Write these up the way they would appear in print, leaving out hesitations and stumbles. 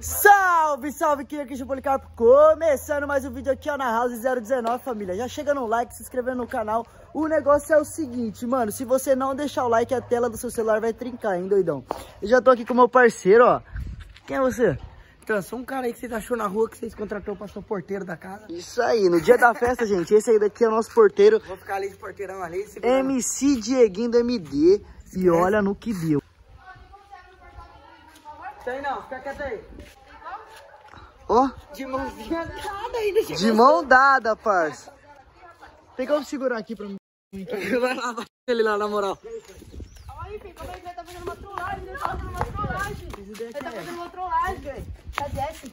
Salve, salve, aqui é o Policarpo, começando mais um vídeo aqui ó, na House 019, família. Já chega no like, se inscrevendo no canal. O negócio é o seguinte, mano, se você não deixar o like, a tela do seu celular vai trincar, hein, doidão? Eu já tô aqui com o meu parceiro, ó. Quem é você? Então, eu sou um cara aí que vocês achou na rua, que vocês contratou pra ser o porteiro da casa. Isso aí, no dia da festa, gente, esse aí daqui é o nosso porteiro. Vou ficar ali de porteirão ali. MC Dieguinho do MD. E olha no que deu. Tem não, fica quieto aí. Ó. De mãozinha dada ainda. De mão dada, parça. Tem como segurar aqui pra mim? Vai lá, bate ele lá, na moral. Aí, filho, como é que ele tá fazendo uma trollagem? Ele tá fazendo uma trollagem. Ele tá fazendo uma trollagem, velho. Tá Jesse.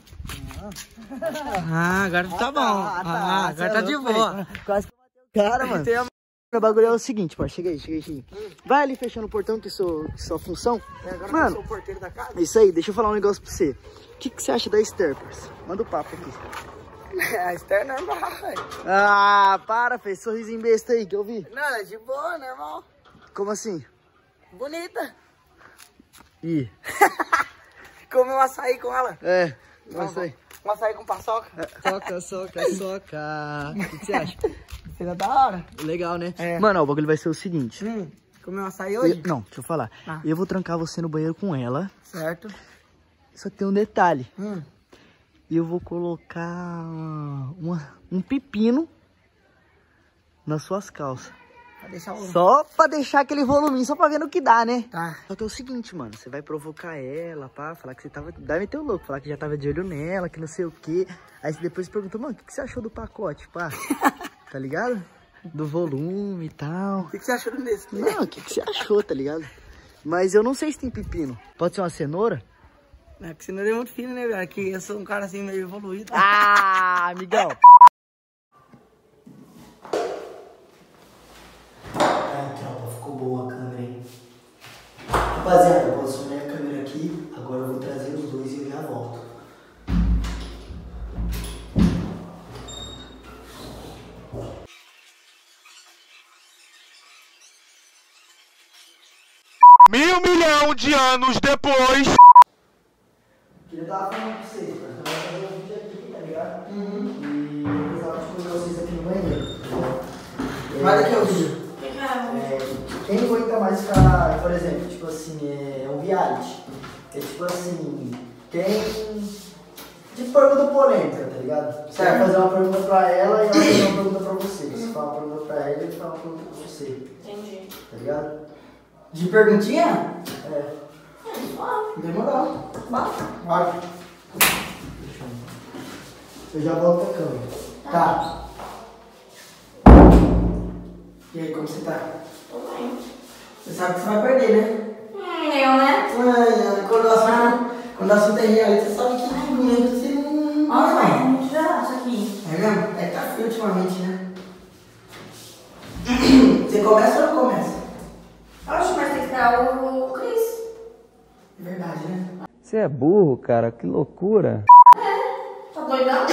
Ah, agora tá bom. Agora tá de boa. Quase que eu matei o cara, mano. O bagulho é o seguinte, pô. Chega aí. Vai ali fechando o portão, que é sua função. Agora mano, eu sou o porteiro da casa. Isso aí, deixa eu falar um negócio pra você. O que você acha da Esther, parça? Manda o papo aqui. A Esther é normal, velho. Ah, para, fez sorrisinho besta aí, que eu vi. Não, é de boa, normal. Como assim? Bonita. Ih. Comeu um açaí com ela. É, açaí. Um açaí com paçoca. Soca. O que você acha? Seria da hora. Legal, né? É. Mano, ó, o bagulho vai ser o seguinte. Comeu um açaí hoje? Não, deixa eu falar. Eu vou trancar você no banheiro com ela. Certo. Só que tem um detalhe. Eu vou colocar um pepino nas suas calças. Pra deixar o... Só pra deixar aquele voluminho, só pra ver no que dá, né? Tá. Só que é o seguinte, mano. Você vai provocar ela, pá, falar que você tava... Dá meter o louco, falar que já tava de olho nela, que não sei o quê. Aí você depois pergunta, mano, o que você achou do pacote, pá? Tá ligado? Do volume e tal. O que você achou desse? Não, o que você achou, tá ligado? Mas eu não sei se tem pepino. Pode ser uma cenoura? É que cenoura é muito fino, né, velho? Que eu sou um cara assim meio evoluído. Ah, amigão. Ai, tropa, ficou boa a câmera, hein? Rapaziada, eu posicionei a câmera aqui. Agora eu vou trazer os dois e eu já volto. Mil milhão de anos depois. Eu tava falando pra vocês, cara. Eu vou fazer um vídeo aqui, tá ligado? E eu precisava de colocar vocês aqui no banheiro. Mas daqui é o vídeo. Quem aguenta mais ficar, por exemplo, tipo assim, é um reality. É tipo assim, quem... Tipo pergunta polêmica, tá ligado? Você vai fazer uma pergunta pra ela e ela vai fazer uma pergunta pra você. Você fala uma pergunta pra ela e ele fala uma pergunta pra você. Entendi. Tá ligado? De perguntinha? É. Demorou. Bora. Eu já volto pra câmera. Tá. E aí, como você tá? Tô bem. Você sabe que você vai perder, né? Eu, né? Ai, quando o assunto é reality, você sabe que argumento você não... Nossa, mas é muito gelado isso aqui. É mesmo? É que tá frio ultimamente, né? Você começa ou não começa? Oxe, mas tem que esperar o Cris. É verdade, né? Você é burro, cara, que loucura. Tá doidão?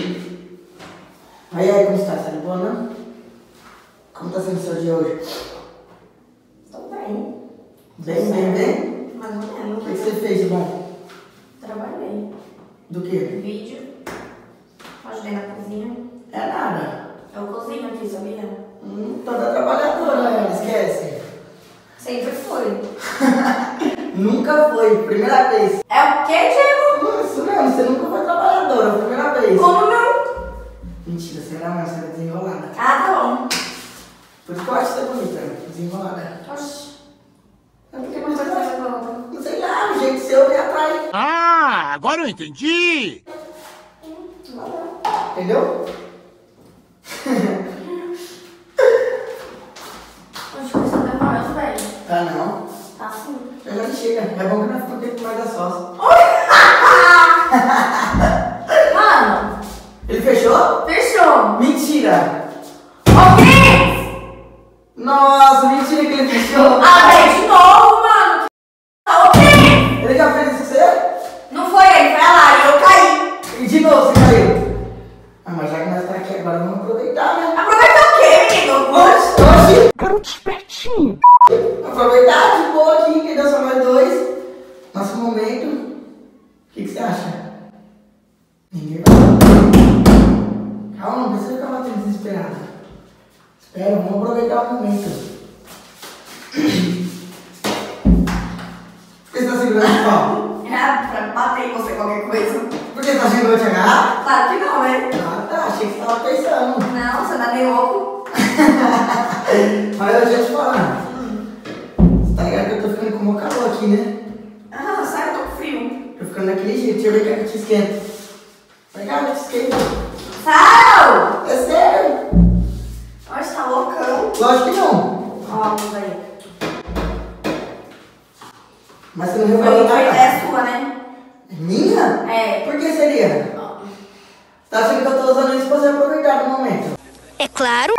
Aí, como está? Tá de boa, não? Como tá sendo o seu dia hoje? Tô bem. Bem? Mais ou O menos. que você fez de bom? Trabalhei. Do quê? Vídeo. Ajudei na cozinha. É nada. Eu cozinho aqui, sabia? Toda trabalhadora, né? Esquece. Sempre foi. Nunca foi, primeira vez. É o quê, Diego? Isso mesmo, você nunca foi trabalhadora, primeira vez. Como não? Mentira, você não, você é desenrolada. Ah, tá bom. Por isso que eu acho você bonita, desenrolada. Oxi. É porque Não não vai sei fazer lá. conta. Não sei lá, o jeito seu me atrai. Ah, agora eu entendi. Entendeu? Oxe, você tá demorando, velho. Tá não. Tá sim. Eu já chega. É bom que não fica o tempo mais da sócia. Mano, Ele fechou? fechou. Mentira! Ô, Cris! Nossa, mentira que ele fechou. Ah, velho, de novo, mano. Ô, Cris! Ele já fez isso com você? Não foi ele, foi a Lari, eu caí. E de novo você caiu. Ah, mas já que nós tá aqui agora, vamos aproveitar, né? Aproveitar o quê, menino? Oxi! Garoto espertinho. Aproveitar de boa aqui, que deu só mais dois. Nosso momento. O que você acha? Espera, vamos aproveitar o momento. Por que você tá segurando o pau? Pra bater em você qualquer coisa. Por que você tá achando que eu vou te agarrar? Claro que não, né? Ah, tá. Achei que você tava pensando. Não, você tá meio louco. Mas eu já te falar. Você tá ligado que eu tô ficando com o meu calor aqui, né? Ah, sai, eu tô com frio. Tô ficando daquele jeito. Deixa eu ver que eu te esquento. Vai cá, eu te esquento. Sal! É sério? Nossa, tá loucão. Lógico que não. Ó, a luz aí. Mas você não Foi reparou nada. ideia sua, né? Minha? É. Por que seria? Você tá achando que eu tô usando isso pra você aproveitar do momento? É claro.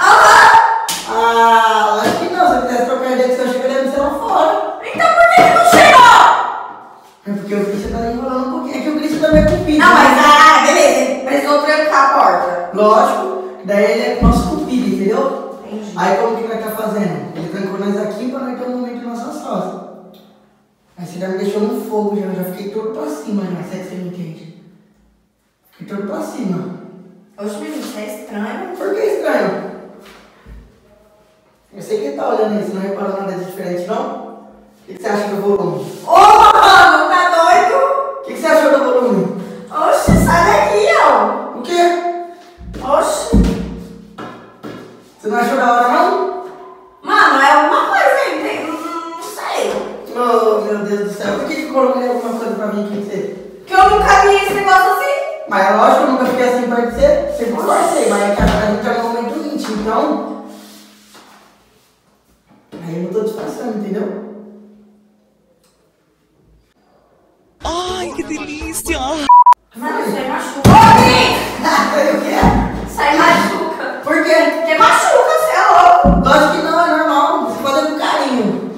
Ah, acho que não. Se eu quisesse trocar ideia que você chega, deve ser lá fora. Então por que não chegou? É porque o Christian tá enrolando um pouquinho. É que o Christian também é cupido. Não, mas beleza. Ele precisou trancar a porta. Lógico. Daí ele é nosso cupido, entendeu? Entendi. Aí como que nós tá fazendo? Ele trancou nós aqui pra nós ter um momento nossa sócia. Aí você já me deixou no fogo, já. Eu já fiquei todo pra cima, já. Se é que você me entende. Fiquei todo pra cima. Oxe, menino, isso é estranho. Por que estranho? Eu sei que ele tá olhando isso, não reparou nada de diferente, não? O que você acha do volume? Ô, mano, tá doido? O que você achou do volume? Oxe, sai daqui, ó. O quê? Oxe. Você não achou da hora, não? Mano, é alguma coisa aí. Não sei. Oh, meu Deus do céu. Por que você colocou alguma coisa pra mim aqui em você? Porque eu nunca vi esse negócio assim. Mas é lógico que eu nunca fiquei assim perto de você. Sempre forcei, mas é que agora a gente tá num momento íntimo, então... Aí eu não tô disfarçando, entendeu? Ai, que delícia! Mano, isso aí machuca. Ô, O quê? isso aí machuca. Por quê? Porque machuca, você é louco. Lógico que não, é normal. Você faz com carinho.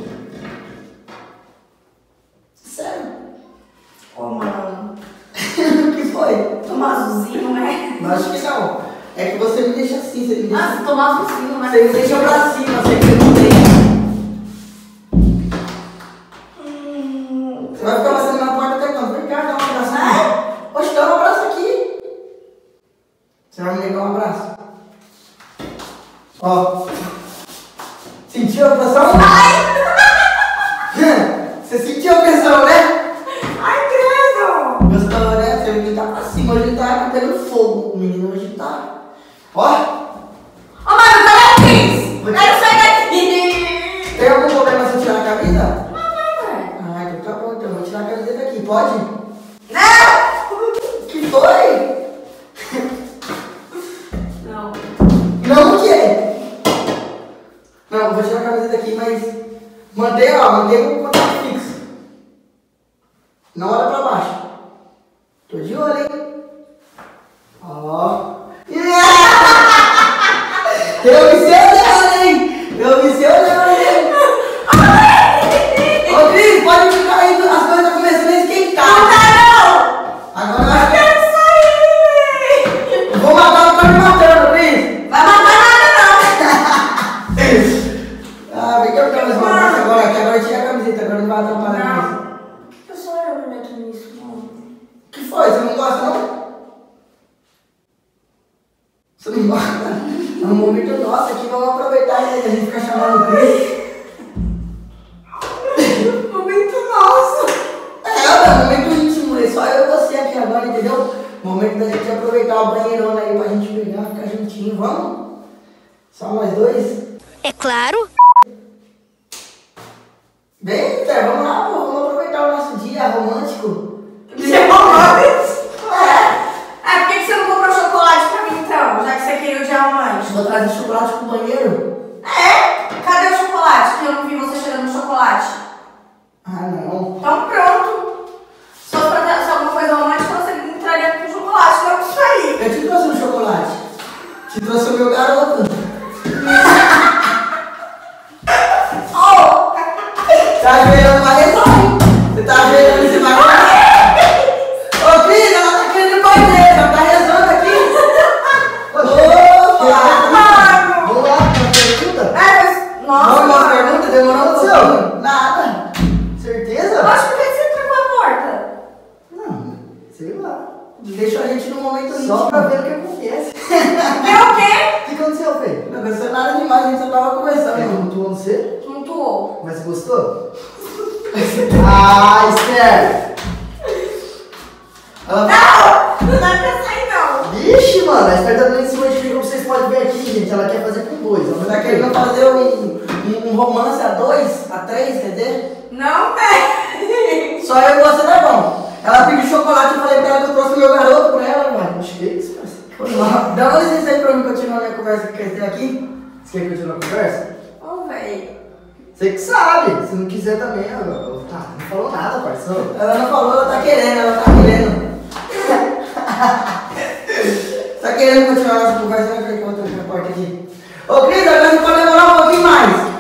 Sério. Ô, mano. O que foi? Toma azulzinho, né? Lógico que não. É que você me deixa assim, você me deixa... Nossa, toma azulzinho, né? Você me deixa pra cima, você que não tem. Você vai ficar passando na porta até quando? Vem cá, dá um abraço aqui. Poxa, dá um abraço aqui. Você vai me negar um abraço? Ó. Sentiu a pressão? Você sentiu a pressão, né? Ai, credo. Gostou, né? Você viu que tá pra cima, hoje ele tá pegando fogo. O menino hoje tá... Ó. Ô, mano, cadê o Cris? Quero sair daqui. Tem algum problema se eu tirar a camisa? Não, ué. Ah, então tá bom, então eu vou tirar a camiseta aqui, pode? Não. Que foi? Não. Não, o quê? Não, eu vou tirar a camiseta aqui, mas mantém o contato fixo. Não olha pra baixo. Tô de olho, hein? Ó. Eu vi seu olhando, hein? Eu vi seu olhando, hein? Ô, Cris, pode ficar aí, as coisas estão começando a esquentar. Não. Agora eu acho que... Quero sair. Eu vou matar o cara me matando, Cris. Vai matar nada, não. Ah, vem que eu quero mais uma coisa agora, que agora eu tirei a camiseta, agora não vai atrapalhar mais. Não. Por que só eu me meto nisso, mano? O que foi? Você não gosta, não? Você não gosta? É um momento nosso aqui, vamos aproveitar e a gente fica chamando o Cris. Momento nosso. É um momento íntimo, é só eu e você aqui agora, entendeu? Momento da gente aproveitar o banheirão aí pra gente pegar, ficar juntinho, vamos? Só nós dois? É claro. Vem, Té, vamos lá, pô, vamos aproveitar o nosso dia romântico. Você é romântico? Por que você não comprou chocolate pra mim então? Já que você queria o dia romântico. Vou trazer chocolate pro banheiro? Cadê o chocolate? Que eu não vi você cheirando no chocolate. Ah, não. Então pronto. Se fosse pra trazer alguma coisa romântica, você me entraria com chocolate, não com isso aí. Eu te trouxe um chocolate. Te trouxe o meu garoto. Oh! Tá ajoelhando, vai rezar, hein? Você tá ajoelhando e você vai rezar. Ô, Cris, ela tá querendo ir pro banheiro, ela tá rezando aqui. Mano! Vamos lá, uma pergunta? Nossa, Não, uma mano. pergunta, demorou um pouquinho. Nada. Certeza? Acho que por que você trancou a porta? Não, sei lá. Deixa a gente num momento Só íntimo. pra ver o que acontece. Ver o quê? O que aconteceu, Fê? Não aconteceu nada demais, a gente só tava conversando. Ela tumultuou no você? Tumultuou. Mas você gostou? Ah, Esther! Ela... Não dá pra sair, não. Vixe, mano, a Esther tá dando em cima de mim, como vocês podem ver aqui, gente. Ela quer fazer com dois. Ela Tá querendo fazer um romance a 2, a 3, quer dizer? Não, velho. Só eu e você tá bom. Ela pediu chocolate, eu falei pra ela que eu trouxe meu garoto pra ela, mano. Acho que é isso, parceiro. Dá uma licença aí pra mim continuar minha conversa que tem aqui. Você quer continuar a conversa? Ô, velho. Você que sabe. Se não quiser também, tá, não falou nada, parceiro. Ela não falou, ela tá querendo, Tá querendo continuar nossa conversa, né? Que eu tô na porta aqui. Ô, Cris, agora você pode demorar um pouquinho mais.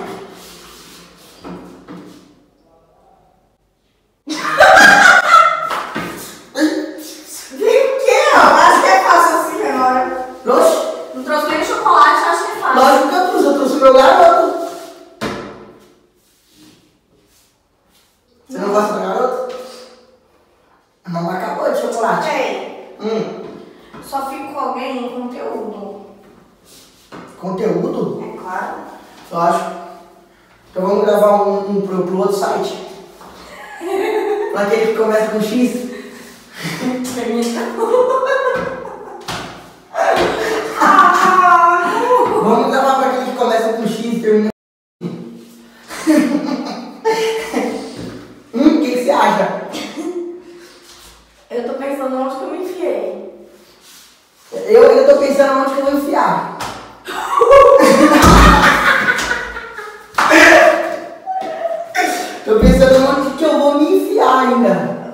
Acho que é fácil assim agora. Oxe, Não trouxe nem chocolate, acho que é fácil. lógico que eu trouxe meu garoto. Você não gosta do garoto? A mamãe acabou de chocolate. Ei, só fico com alguém em conteúdo. Conteúdo? É claro. Lógico. Então vamos gravar um pro outro site. Pra aquele que começa com X. Vamos gravar pra aquele que começa com X e termina com o que você acha? Eu tô pensando onde que eu me enfiei. Eu ainda tô pensando onde que eu vou enfiar. Tô pensando onde que eu vou me enfiar ainda.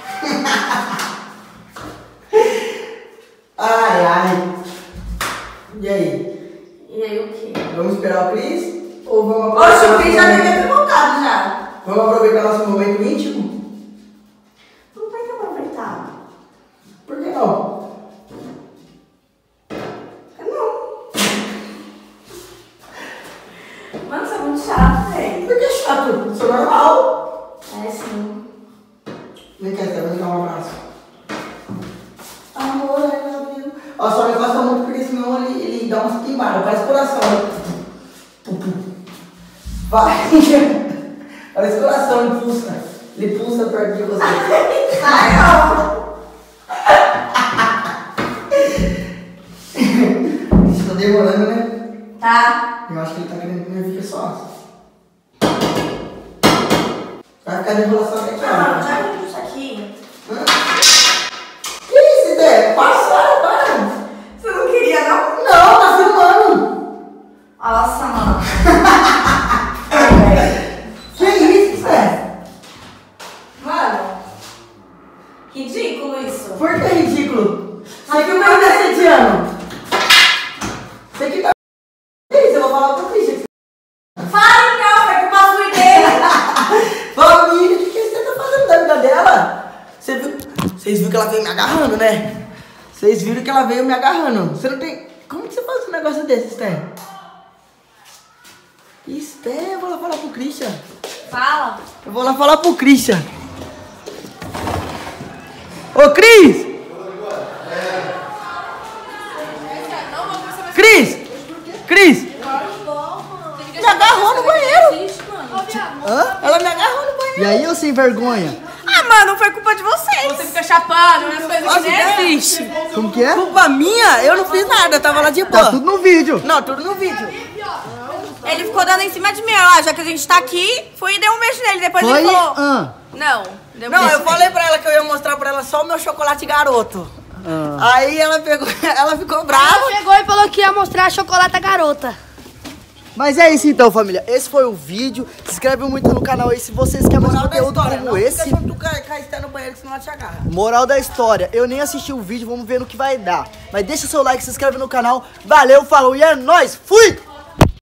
Ai, ai. E aí? E aí o quê? Vamos esperar o Cris? Ou vamos Oxe, aproveitar? o Cris já deve ter perguntado já. Vamos aproveitar nosso momento íntimo? Não tem que aproveitar. Por que não? Não. Mano, você é muito chato, velho. Por que chato? Isso é normal. É sim. Vem cá, vem dar um abraço. Amor, I love you. Ó, só não encosta muito porque senão ele dá umas queimadas, parece coração. Pum, pum. Vai. Parece coração, ele pulsa. Ele pulsa perto de você. Ai, não. Isso tá demorando, né? Tá. Eu acho que ele tá querendo que minha fique só. Vai ficar de enrolação até aqui, Não, ó. já vi isso aqui. Que isso, ideia? Para. Você não queria, não? Não, tá filmando. Nossa, mano. Que isso, Zé? Mano, ridículo isso. Por que é ridículo? Você que o meu decetiano. Você que tá... Que isso? Eu vou falar pro Christian. Fala então, vai que eu passo por dele. Família, o que você tá fazendo da vida dela? Você viu? Vocês viram que ela veio me agarrando, né? Vocês viram que ela veio me agarrando. Você não tem... Como que você faz um negócio desse, Esther? Esther, eu vou lá falar pro Christian. Fala. Eu vou lá falar pro Christian. Ô, Cris! Cris! Me agarrou no banheiro. Hã? Ela me agarrou no banheiro. E aí, ô sem vergonha? Ah, mano, foi culpa de vocês. Você fica chapando, as coisas Nossa, que nem existe. Como que é? Culpa minha? Eu não fiz nada, eu tava lá de boa. Tá tudo no vídeo. Não, tudo no vídeo. Ele ficou dando em cima de mim, ó, já que a gente tá aqui, fui e dei um beijo nele, depois Foi? ele falou... Ah. Não, deu um Não, beijo eu falei pra ela que eu ia mostrar pra ela só o meu chocolate garoto. Ah. Aí ela pegou, ela ficou brava. Chegou e falou que ia mostrar a chocolate garota. Mas é isso então, família. Esse foi o vídeo. Se inscreve muito no canal aí se vocês querem mais conteúdo como não esse. fica junto com a Esther no banheiro que senão ela te agarra. Moral da história. Eu nem assisti o vídeo, vamos ver no que vai dar. Mas deixa seu like, se inscreve no canal. Valeu, falou e é nóis. Fui!